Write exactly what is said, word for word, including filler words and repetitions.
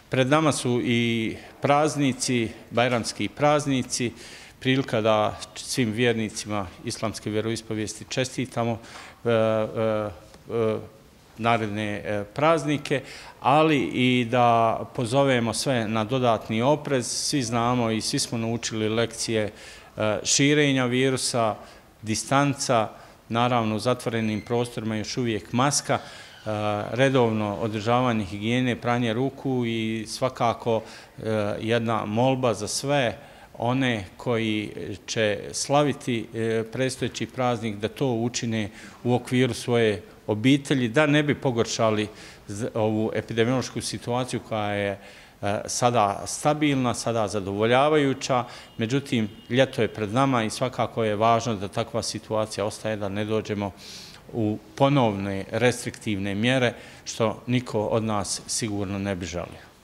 Pred nama su i praznici, bajramski praznici, prilika da svim vjernicima islamske vjeroispovijesti čestitamo e, e, e, naredne praznike, ali i da pozovemo sve na dodatni oprez. Svi znamo i svi smo naučili lekcije širenja virusa, distanca, naravno u zatvorenim prostorima još uvijek maska, redovno održavanje higijene, pranje ruku i svakako jedna molba za sve one koji će slaviti predstojeći praznik da to učine u okviru svoje obitelji, da ne bi pogoršali ovu epidemiološku situaciju koja je sada stabilna, sada zadovoljavajuća. Međutim, ljeto je pred nama i svakako je važno da takva situacija ostaje, da ne dođemo u ponovne restriktivne mjere, što niko od nas sigurno ne bi želio.